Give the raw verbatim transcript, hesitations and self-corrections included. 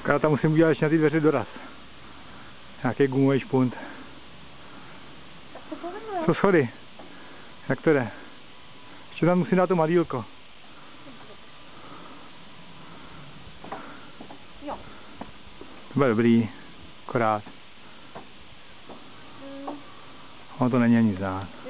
Já tam musím udělat ještě na ty dveře doraz. Nějaký gumový špunt. Co schody? Jak to jde? Ještě tam musím dát to madýlko. Jo. To bude dobrý, akorát. Mm. Ono to není ani znát.